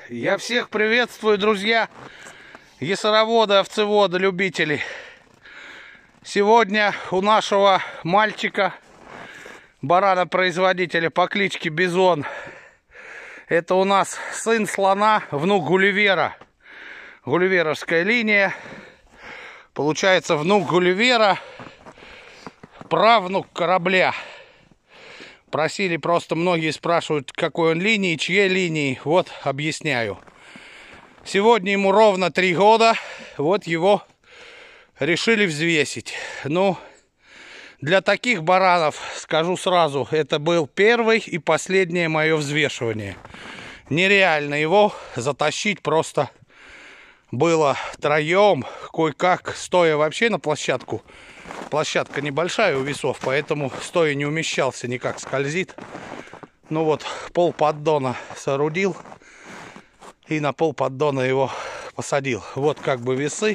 Я всех приветствую, друзья, ясароводы, овцеводы, любители. Сегодня у нашего мальчика, барана-производителя по кличке Бизон, это у нас сын слона, внук Гулливера. Гулливеровская линия. Получается, внук Гулливера, правнук корабля. Просили просто, многие спрашивают, какой он линии, чьей линии. Вот, объясняю. Сегодня ему ровно 3 года. Вот его решили взвесить. Ну, для таких баранов, скажу сразу, это был первый и последнее мое взвешивание. Нереально его затащить просто было втроем, кое-как, стоя вообще на площадку. Площадка небольшая у весов, поэтому стоя не умещался, никак скользит. Ну вот, пол поддона соорудил и на пол поддона его посадил. Вот как бы весы.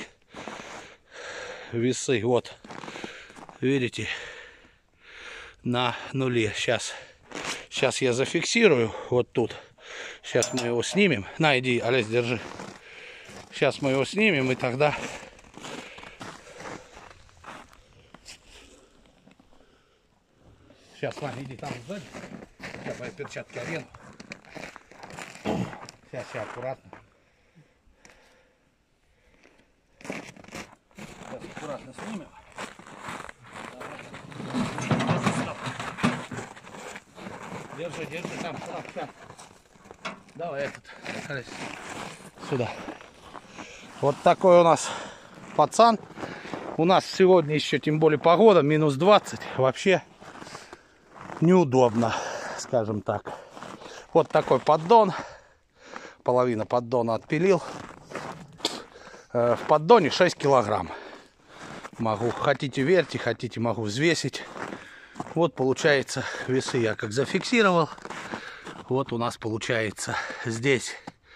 Весы, вот, видите, на нуле. Сейчас я зафиксирую вот тут. Сейчас мы его снимем. На, иди, Олесь, держи. Сейчас мы его снимем, и тогда... Сейчас, Ваня, иди там сзади. Сейчас мои перчатки одену. Сейчас, аккуратно. Сейчас аккуратно снимем. Держи там, сейчас. Давай этот. Сюда. Вот такой у нас пацан. У нас сегодня еще, тем более, погода минус 20. Вообще неудобно, скажем так. Вот такой поддон. Половина поддона отпилил. В поддоне 6 килограмм. Могу, хотите верьте, хотите могу взвесить. Вот получается весы я как зафиксировал. Вот у нас получается здесь,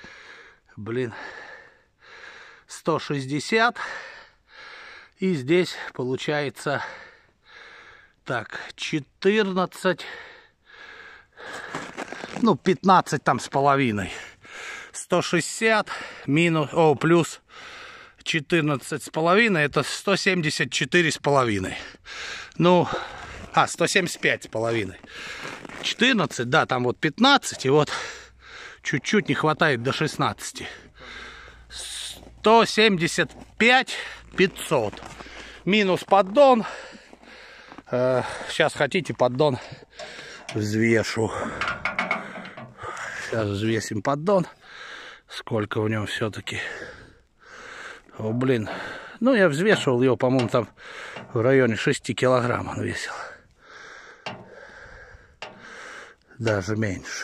160. И здесь получается так, 14, ну 15 там с половиной. 160 минус, плюс 14 с половиной, это 174 с половиной. Ну, 175 с половиной. 14, да, там вот 15, и вот чуть-чуть не хватает до 16. 175 500. Минус поддон. Сейчас хотите, поддон взвешу. Сейчас взвесим поддон. Сколько в нем все-таки. О, блин. Ну, я взвешивал его, по-моему, там в районе 6 килограмм он весил. Даже меньше.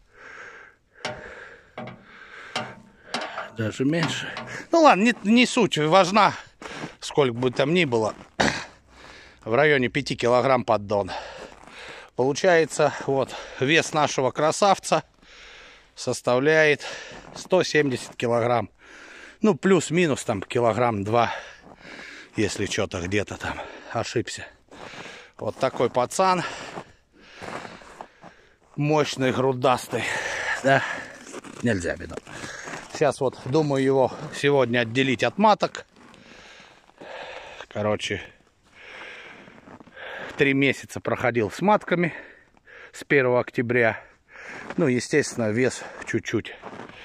Даже меньше. Ну ладно, не суть, важна, сколько бы там ни было. В районе 5 килограмм поддон. Получается, вот, вес нашего красавца составляет 170 килограмм. Ну, плюс-минус там килограмм 2, если что-то где-то там ошибся. Вот такой пацан. Мощный, грудастый. Да, нельзя, беда. Сейчас вот думаю его сегодня отделить от маток. Короче, 3 месяца проходил с матками с 1 октября. Ну, естественно, вес чуть-чуть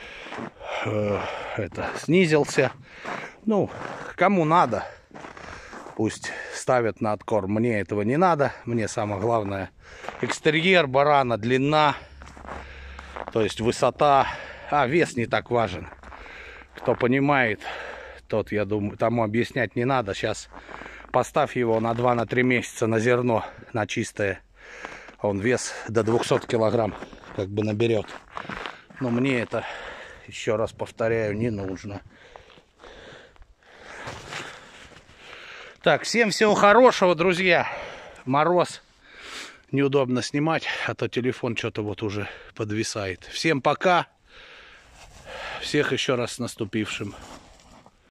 снизился. Ну, кому надо, пусть ставят на откорм. Мне этого не надо. Мне самое главное экстерьер барана, длина, то есть высота. А вес не так важен. Кто понимает, тот, я думаю, тому объяснять не надо. Сейчас поставь его на 2-3 месяца на зерно, на чистое. Он вес до 200 килограмм как бы наберет. Но мне это, еще раз повторяю, не нужно. Так, всем всего хорошего, друзья. Мороз. Неудобно снимать, а то телефон что-то вот уже подвисает. Всем пока. Всех еще раз с наступившим.